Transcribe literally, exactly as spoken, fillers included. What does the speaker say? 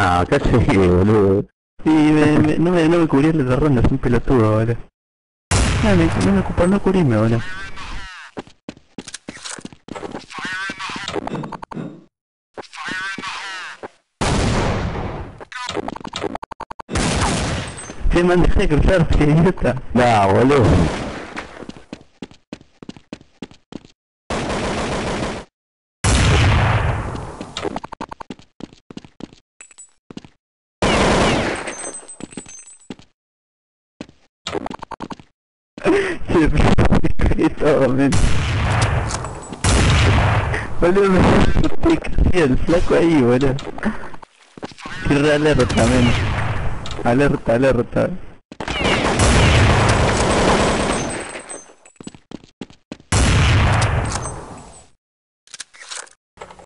No, ¿qué haces, boludo? Sí, me, me- no me, no me cubrí el de ronda, es un pelotudo, boludo. No, me, no me ocupa no cubrirme, boludo. Se me deja de cruzar, qué idiota. No, boludo. Se me todo, men. Boludo, me asusté casi el flaco ahí, boludo. Tierra alerta, men. Alerta, alerta.